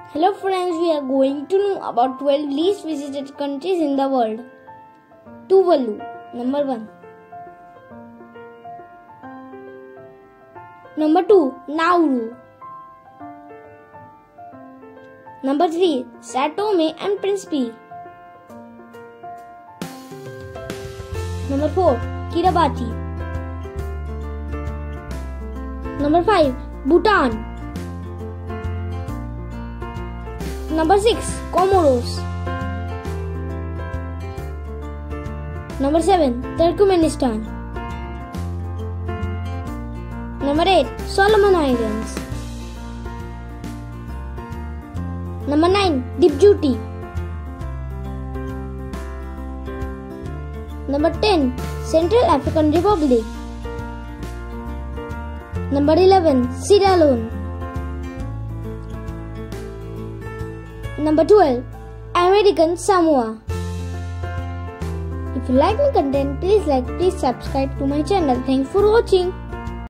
Hello friends, we are going to know about 12 least visited countries in the world. Tuvalu, number 1. Number 2, Nauru. Number 3, Sao Tome and Principe. Number 4, Kiribati. Number 5, Bhutan. Number 6, Comoros. Number 7, Turkmenistan. Number 8, Solomon Islands. Number 9, Djibouti. Number 10, Central African Republic. Number 11, Sierra Leone. Number 12, American Samoa. If you like my content, please subscribe to my channel. Thanks for watching.